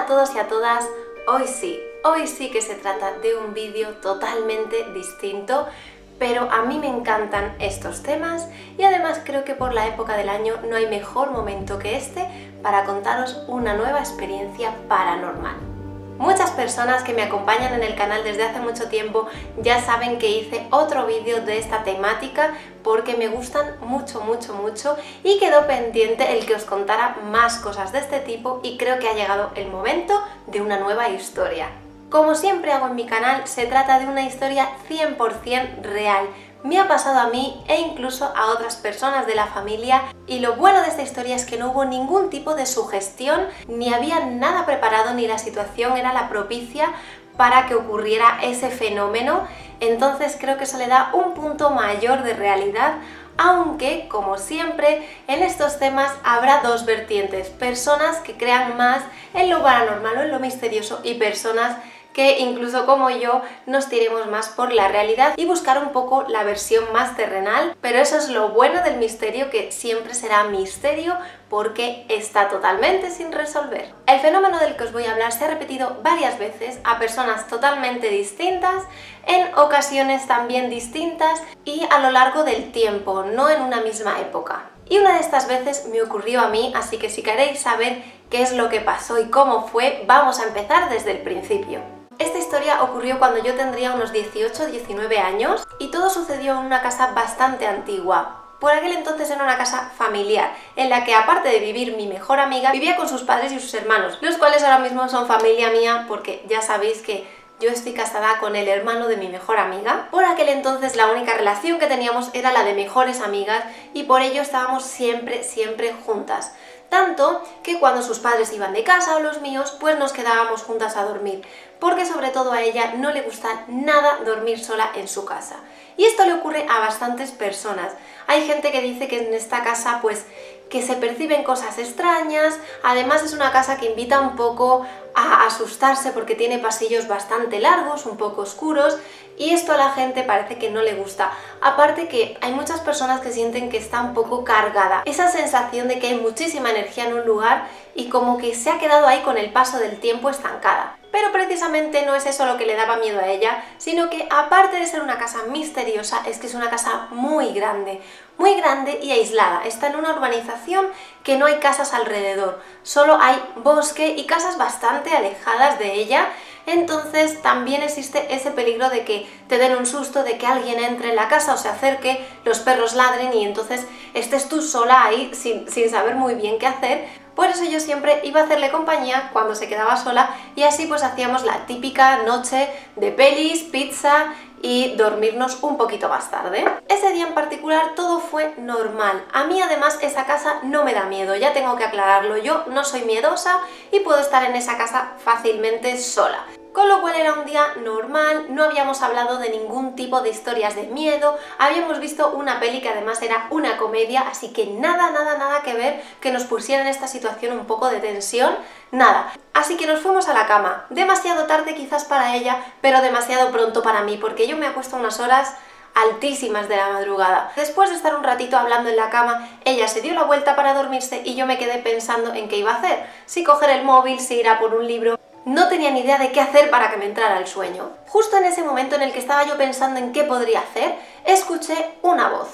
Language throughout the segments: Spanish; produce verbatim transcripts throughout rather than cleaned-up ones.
a todos y a todas, hoy sí, hoy sí que se trata de un vídeo totalmente distinto, pero a mí me encantan estos temas y además creo que por la época del año no hay mejor momento que este para contaros una nueva experiencia paranormal. Muchas personas que me acompañan en el canal desde hace mucho tiempo ya saben que hice otro vídeo de esta temática porque me gustan mucho, mucho, mucho y quedó pendiente el que os contara más cosas de este tipo y creo que ha llegado el momento de una nueva historia. Como siempre hago en mi canal, se trata de una historia cien por cien real. Me ha pasado a mí e incluso a otras personas de la familia y lo bueno de esta historia es que no hubo ningún tipo de sugestión, ni había nada preparado, ni la situación era la propicia para que ocurriera ese fenómeno, entonces creo que eso le da un punto mayor de realidad, aunque, como siempre, en estos temas habrá dos vertientes, personas que crean más en lo paranormal o en lo misterioso y personas que incluso como yo nos tiremos más por la realidad y buscar un poco la versión más terrenal, pero eso es lo bueno del misterio, que siempre será misterio porque está totalmente sin resolver. El fenómeno del que os voy a hablar se ha repetido varias veces a personas totalmente distintas, en ocasiones también distintas y a lo largo del tiempo, no en una misma época. Y una de estas veces me ocurrió a mí, así que si queréis saber qué es lo que pasó y cómo fue, vamos a empezar desde el principio. Esta historia ocurrió cuando yo tendría unos dieciocho o diecinueve años y todo sucedió en una casa bastante antigua. Por aquel entonces era una casa familiar, en la que aparte de vivir mi mejor amiga, vivía con sus padres y sus hermanos, los cuales ahora mismo son familia mía porque ya sabéis que yo estoy casada con el hermano de mi mejor amiga. Por aquel entonces la única relación que teníamos era la de mejores amigas y por ello estábamos siempre, siempre juntas. Tanto que cuando sus padres iban de casa o los míos, pues nos quedábamos juntas a dormir, porque sobre todo a ella no le gusta nada dormir sola en su casa. Y esto le ocurre a bastantes personas. Hay gente que dice que en esta casa pues que se perciben cosas extrañas, además es una casa que invita un poco a asustarse porque tiene pasillos bastante largos, un poco oscuros, y esto a la gente parece que no le gusta. Aparte que hay muchas personas que sienten que está un poco cargada, esa sensación de que hay muchísima energía en un lugar y como que se ha quedado ahí con el paso del tiempo estancada. Pero precisamente no es eso lo que le daba miedo a ella, sino que aparte de ser una casa misteriosa, es que es una casa muy grande, muy grande y aislada. Está en una urbanización que no hay casas alrededor, solo hay bosque y casas bastante alejadas de ella, entonces también existe ese peligro de que te den un susto, de que alguien entre en la casa o se acerque, los perros ladren y entonces estés tú sola ahí sin, sin saber muy bien qué hacer. Por eso yo siempre iba a hacerle compañía cuando se quedaba sola y así pues hacíamos la típica noche de pelis, pizza y dormirnos un poquito más tarde. Ese día en particular todo fue normal. A mí además esa casa no me da miedo, ya tengo que aclararlo, yo no soy miedosa y puedo estar en esa casa fácilmente sola. Con lo cual era un día normal, no habíamos hablado de ningún tipo de historias de miedo, habíamos visto una peli que además era una comedia, así que nada, nada, nada que ver que nos pusiera en esta situación un poco de tensión, nada. Así que nos fuimos a la cama, demasiado tarde quizás para ella, pero demasiado pronto para mí, porque yo me acuesto a unas horas altísimas de la madrugada. Después de estar un ratito hablando en la cama, ella se dio la vuelta para dormirse y yo me quedé pensando en qué iba a hacer, si coger el móvil, si ir a por un libro. No tenía ni idea de qué hacer para que me entrara el sueño. Justo en ese momento en el que estaba yo pensando en qué podría hacer, escuché una voz.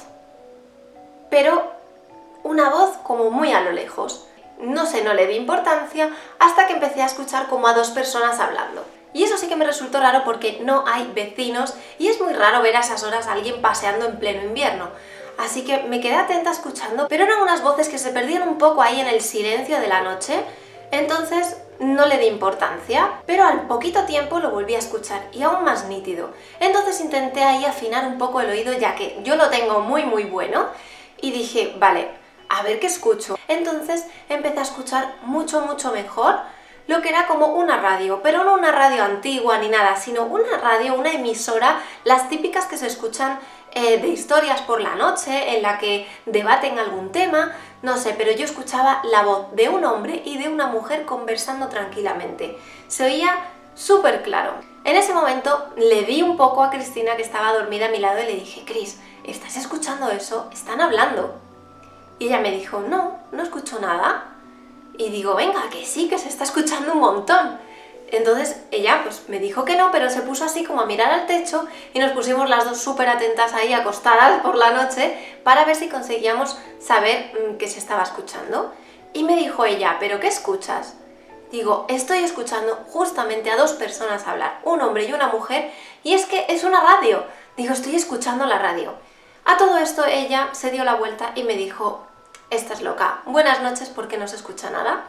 Pero una voz como muy a lo lejos. No sé, no le di importancia hasta que empecé a escuchar como a dos personas hablando. Y eso sí que me resultó raro porque no hay vecinos y es muy raro ver a esas horas a alguien paseando en pleno invierno. Así que me quedé atenta escuchando, pero eran unas voces que se perdían un poco ahí en el silencio de la noche. Entonces no le di importancia, pero al poquito tiempo lo volví a escuchar y aún más nítido. Entonces intenté ahí afinar un poco el oído, ya que yo lo tengo muy muy bueno, y dije, vale, a ver qué escucho. Entonces empecé a escuchar mucho mucho mejor lo que era como una radio, pero no una radio antigua ni nada, sino una radio, una emisora, las típicas que se escuchan eh, de historias por la noche, en la que debaten algún tema, no sé, pero yo escuchaba la voz de un hombre y de una mujer conversando tranquilamente. Se oía súper claro. En ese momento le di un poco a Cristina, que estaba dormida a mi lado, y le dije, Cris, ¿estás escuchando eso? Están hablando. Y ella me dijo, no, no escucho nada. Y digo, venga, que sí, que se está escuchando un montón. Entonces ella pues me dijo que no, pero se puso así como a mirar al techo y nos pusimos las dos súper atentas ahí acostadas por la noche para ver si conseguíamos saber mmm, que se estaba escuchando. Y me dijo ella, ¿pero qué escuchas? Digo, estoy escuchando justamente a dos personas hablar, un hombre y una mujer, y es que es una radio. Digo, estoy escuchando la radio. A todo esto ella se dio la vuelta y me dijo, estás loca, buenas noches porque no se escucha nada.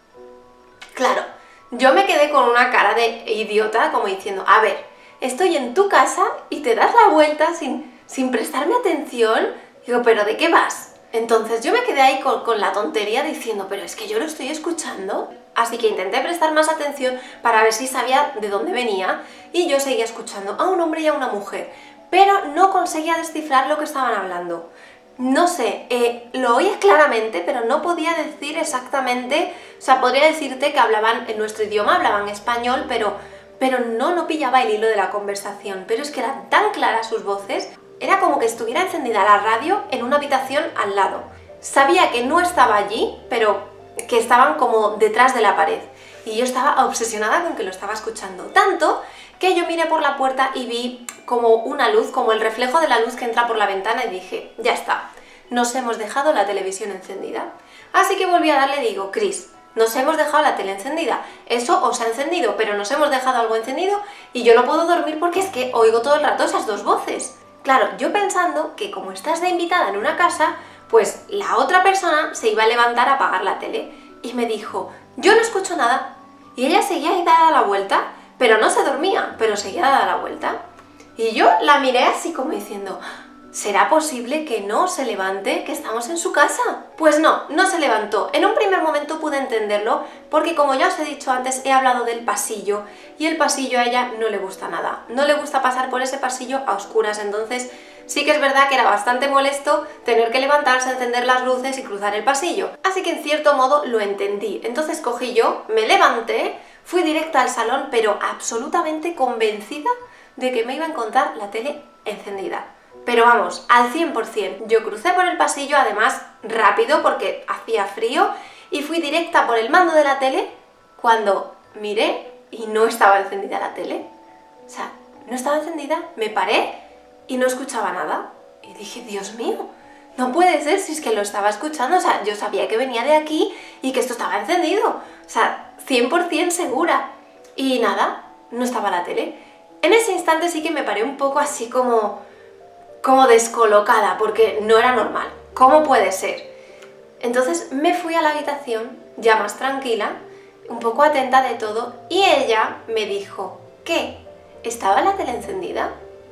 Claro, yo me quedé con una cara de idiota como diciendo, a ver, estoy en tu casa y te das la vuelta sin, sin prestarme atención. Digo, ¿pero de qué vas? Entonces yo me quedé ahí con, con la tontería diciendo, pero es que yo lo estoy escuchando. Así que intenté prestar más atención para ver si sabía de dónde venía y yo seguía escuchando a un hombre y a una mujer, pero no conseguía descifrar lo que estaban hablando. No sé, eh, lo oía claramente, pero no podía decir exactamente, o sea, podría decirte que hablaban en nuestro idioma, hablaban español, pero, pero no, no pillaba el hilo de la conversación. Pero es que eran tan claras sus voces, era como que estuviera encendida la radio en una habitación al lado. Sabía que no estaba allí, pero que estaban como detrás de la pared. Y yo estaba obsesionada con que lo estaba escuchando. Tanto que yo miré por la puerta y vi como una luz, como el reflejo de la luz que entra por la ventana y dije, ya está, nos hemos dejado la televisión encendida. Así que volví a darle y digo, Chris, nos hemos dejado la tele encendida. Eso os ha encendido, pero nos hemos dejado algo encendido y yo no puedo dormir porque es que oigo todo el rato esas dos voces. Claro, yo pensando que como estás de invitada en una casa, pues la otra persona se iba a levantar a apagar la tele. Y me dijo, yo no escucho nada. Y ella seguía ahí dada la vuelta, pero no se dormía, pero seguía dada la vuelta. Y yo la miré así como diciendo, ¿será posible que no se levante, que estamos en su casa? Pues no, no se levantó. En un primer momento pude entenderlo, porque como ya os he dicho antes, he hablado del pasillo, y el pasillo a ella no le gusta nada. No le gusta pasar por ese pasillo a oscuras, entonces sí que es verdad que era bastante molesto tener que levantarse, encender las luces y cruzar el pasillo. Así que en cierto modo lo entendí. Entonces cogí yo, me levanté, fui directa al salón, pero absolutamente convencida de que me iba a encontrar la tele encendida. Pero vamos, al cien por cien. Yo crucé por el pasillo, además rápido porque hacía frío, y fui directa por el mando de la tele cuando miré y no estaba encendida la tele. O sea, no estaba encendida, me paré y no escuchaba nada. Y dije, Dios mío, no puede ser si es que lo estaba escuchando. O sea, yo sabía que venía de aquí y que esto estaba encendido. O sea, cien por cien segura. Y nada, no estaba la tele. En ese instante sí que me paré un poco así como, como descolocada, porque no era normal. ¿Cómo puede ser? Entonces me fui a la habitación, ya más tranquila, un poco atenta de todo, y ella me dijo, ¿qué? ¿Estaba la tele encendida?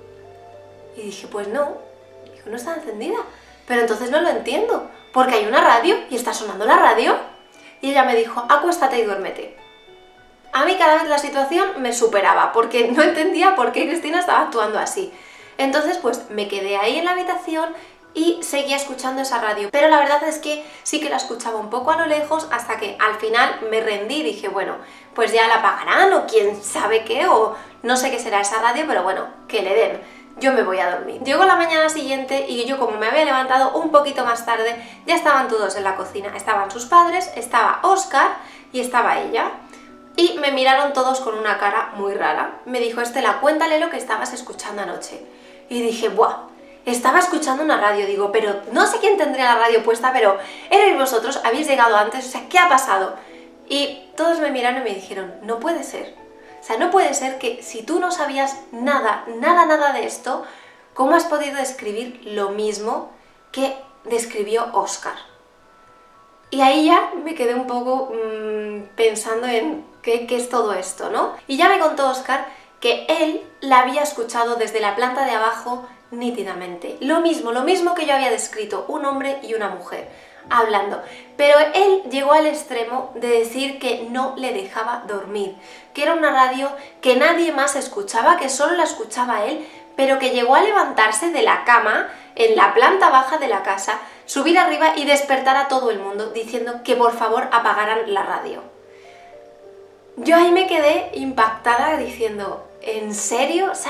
Y dije, pues no. Dijo, no está encendida. Pero entonces no lo entiendo, porque hay una radio y está sonando la radio. Y ella me dijo, acuéstate y duérmete. A mí cada vez la situación me superaba, porque no entendía por qué Cristina estaba actuando así. Entonces pues me quedé ahí en la habitación y seguía escuchando esa radio. Pero la verdad es que sí que la escuchaba un poco a lo lejos, hasta que al final me rendí y dije, bueno, pues ya la apagarán o quién sabe qué, o no sé qué será esa radio, pero bueno, que le den. Yo me voy a dormir. Llegó la mañana siguiente y yo, como me había levantado un poquito más tarde, ya estaban todos en la cocina. Estaban sus padres, estaba Óscar y estaba ella. Y me miraron todos con una cara muy rara. Me dijo, Estela, cuéntale lo que estabas escuchando anoche. Y dije, ¡buah! Estaba escuchando una radio. Digo, pero no sé quién tendría la radio puesta, pero erais vosotros, habéis llegado antes, o sea, ¿qué ha pasado? Y todos me miraron y me dijeron, no puede ser. O sea, no puede ser que si tú no sabías nada, nada, nada de esto, ¿cómo has podido describir lo mismo que describió Óscar? Y ahí ya me quedé un poco mmm, pensando en qué, qué es todo esto, ¿no? Y ya me contó Óscar que él la había escuchado desde la planta de abajo nítidamente. Lo mismo, lo mismo que yo había descrito, un hombre y una mujer hablando. Pero él llegó al extremo de decir que no le dejaba dormir, que era una radio que nadie más escuchaba, que solo la escuchaba él, pero que llegó a levantarse de la cama en la planta baja de la casa, subir arriba y despertar a todo el mundo diciendo que por favor apagaran la radio. Yo ahí me quedé impactada diciendo, ¿en serio? O sea,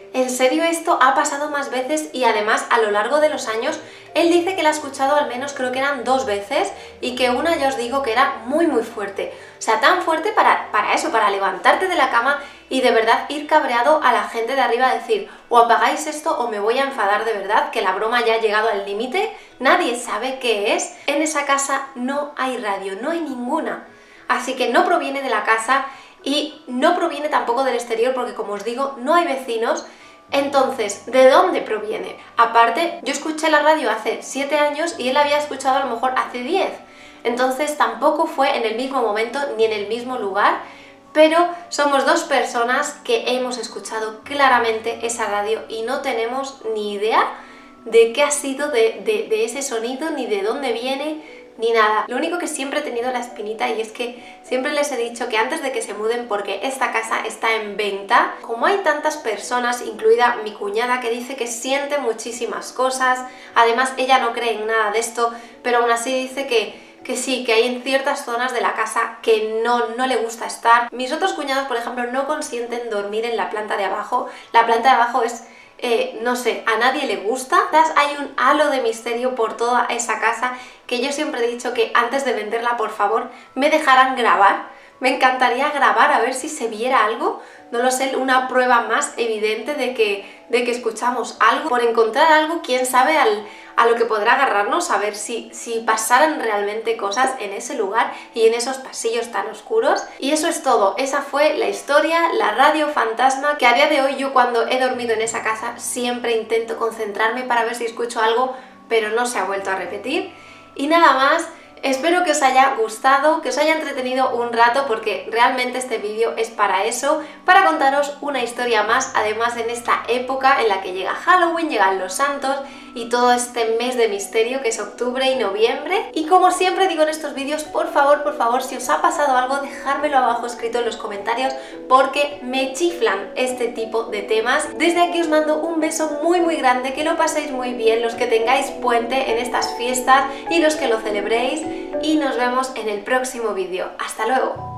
¿en serio esto ha pasado más veces? Y además a lo largo de los años él dice que la ha escuchado al menos, creo que eran dos veces, y que una ya os digo que era muy muy fuerte. O sea, tan fuerte para, para eso, para levantarte de la cama y de verdad ir cabreado a la gente de arriba a decir, o apagáis esto o me voy a enfadar de verdad, que la broma ya ha llegado al límite, nadie sabe qué es. En esa casa no hay radio, no hay ninguna. Así que no proviene de la casa y no proviene tampoco del exterior porque, como os digo, no hay vecinos. Entonces, ¿de dónde proviene? Aparte, yo escuché la radio hace siete años y él había escuchado a lo mejor hace diez. Entonces tampoco fue en el mismo momento ni en el mismo lugar, pero somos dos personas que hemos escuchado claramente esa radio y no tenemos ni idea de qué ha sido de, de, de ese sonido, ni de dónde viene, ni nada. Lo único que siempre he tenido la espinita, y es que siempre les he dicho que antes de que se muden, porque esta casa está en venta, como hay tantas personas, incluida mi cuñada, que dice que siente muchísimas cosas, además ella no cree en nada de esto, pero aún así dice que que sí, que hay en ciertas zonas de la casa que no, no le gusta estar. Mis otros cuñados, por ejemplo, no consienten dormir en la planta de abajo. La planta de abajo es, eh, no sé, a nadie le gusta. Hay un halo de misterio por toda esa casa que yo siempre he dicho que antes de venderla, por favor, me dejaran grabar. Me encantaría grabar a ver si se viera algo, no lo sé, una prueba más evidente de que, de que escuchamos algo. Por encontrar algo, quién sabe al, a lo que podrá agarrarnos, a ver si, si pasaran realmente cosas en ese lugar y en esos pasillos tan oscuros. Y eso es todo, esa fue la historia, la radio fantasma, que a día de hoy yo cuando he dormido en esa casa siempre intento concentrarme para ver si escucho algo, pero no se ha vuelto a repetir. Y nada más. Espero que os haya gustado, que os haya entretenido un rato, porque realmente este vídeo es para eso, para contaros una historia más, además en esta época en la que llega Halloween, llegan los santos y todo este mes de misterio que es octubre y noviembre. Y como siempre digo en estos vídeos, por favor, por favor, si os ha pasado algo, dejármelo abajo escrito en los comentarios, porque me chiflan este tipo de temas. Desde aquí os mando un beso muy muy grande, que lo paséis muy bien, los que tengáis puente en estas fiestas y los que lo celebréis, y nos vemos en el próximo vídeo. ¡Hasta luego!